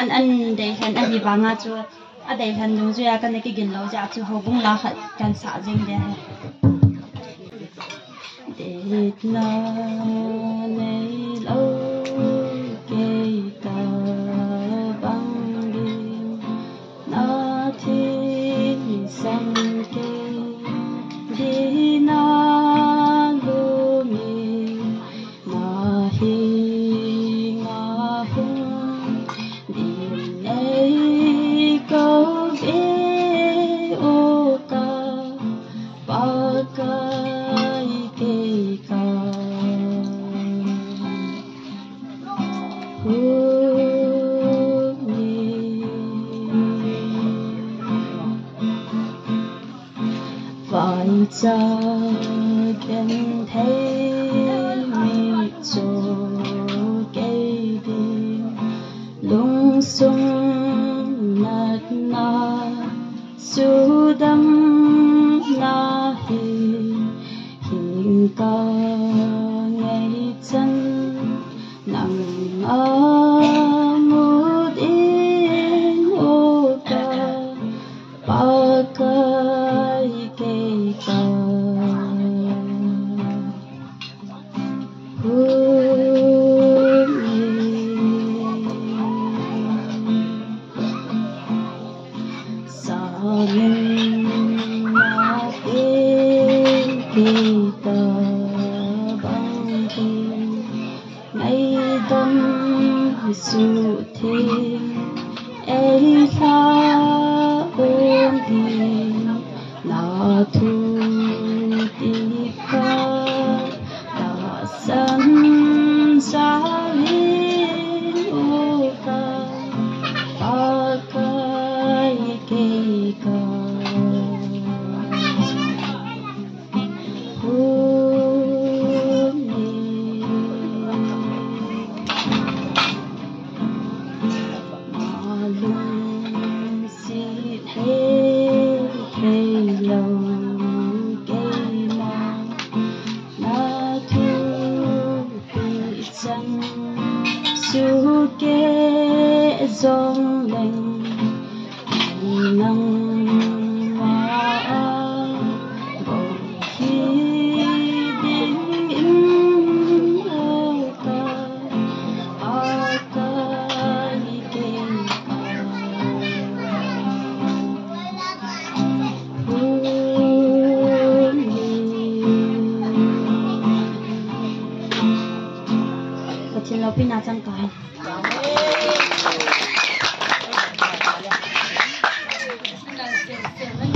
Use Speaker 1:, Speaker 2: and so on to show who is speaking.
Speaker 1: an dei han a hi wanga chu a dei han dung chu ya kan ki gin lo ja chu ho bung la khat kan sa jing de ha de na nei lo ke ta bang din na thi sang ke di na lu mi na hi nga hung di nei ko be o ka pa ka ke ka phải cha khen thấy mi cho cây đi lung sung nát na su đâm na hiện ca ngày chân nằm ở một yên ô ca ba cái cây ca sa mình na cây ta băng thiên ngày đêm su thiên ấy xa ôm đi là thu đi ca là sân xa liên ô ca ba cái cây ca su ke dòng lành nắng hoa bầu khi đến ô ca a ca ke Chị Lâu Pin nào chẳng có